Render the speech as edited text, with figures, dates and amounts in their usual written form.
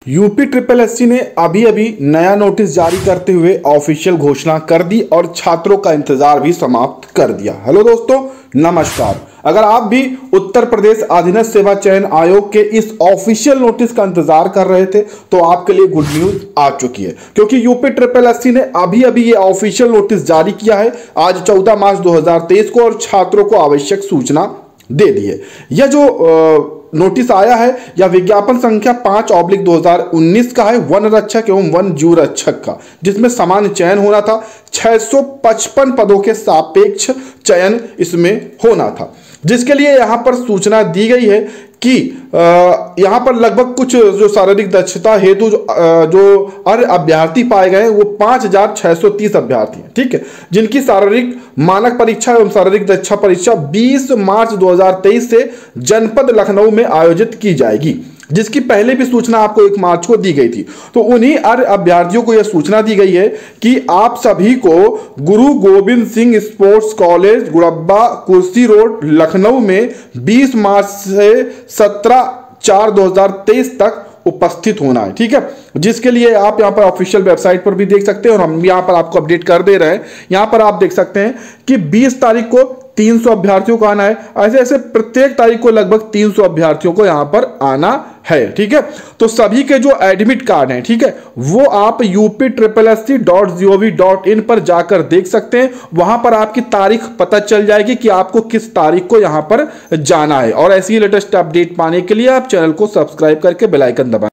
UP triple SC ने अभी अभी नया नोटिस जारी करते हुए ऑफिशियल घोषणा कर दी और छात्रों का इंतजार भी समाप्त कर दिया। हेलो दोस्तों, नमस्कार। अगर आप भी उत्तर प्रदेश अधीनस्थ सेवा चयन आयोग के इस ऑफिशियल नोटिस का इंतजार कर रहे थे तो आपके लिए गुड न्यूज आ चुकी है, क्योंकि यूपी ट्रिपल एससी ने अभी अभी ये ऑफिशियल नोटिस जारी किया है आज 14 मार्च 2023 को और छात्रों को आवश्यक सूचना दे दी है। यह जो नोटिस आया है या विज्ञापन संख्या 5/2019 का है, वन रक्षक एवं वन जीव रक्षक का, जिसमें सामान्य चयन होना था। 655 पदों के सापेक्ष चयन इसमें होना था, जिसके लिए यहां पर सूचना दी गई है कि यहां पर लगभग कुछ जो शारीरिक दक्षता हेतु जो अर्ह अभ्यर्थी पाए गए हैं वो 5630 अभ्यर्थी हैं, ठीक है, जिनकी शारीरिक मानक परीक्षा एवं शारीरिक दक्षता परीक्षा 20 मार्च 2023 से जनपद लखनऊ में आयोजित की जाएगी, जिसकी पहले भी सूचना आपको 1 मार्च को दी गई थी। तो उन्हीं अर्ह अभ्यर्थियों को यह सूचना दी गई है कि आप सभी को Guru Gobind Singh sports college Gudamba Kursi road Lucknow में 20 मार्च से 17/4/2023 तक उपस्थित होना है, ठीक है, जिसके लिए आप यहां पर ऑफिशियल वेबसाइट पर भी देख सकते हैं और हम यहां पर आपको अपडेट कर दे रहे हैं। यहां पर आप देख सकते हैं कि 20 तारीख को 300 अभ्यर्थियों को आना है। ऐसे ऐसे प्रत्येक तारीख को लगभग 300 अभ्यर्थियों को यहां पर आना है, ठीक है। तो सभी के जो एडमिट कार्ड हैं, ठीक है, वो आप uptripplesc.gov.in पर जाकर देख सकते हैं। वहां पर आपकी तारीख पता चल जाएगी कि आपको किस तारीख को यहां पर जाना है। और ऐसी लेटेस्ट अपडेट पाने के लिए आप चैनल को सब्सक्राइब करके बेल आइकन दबाएं।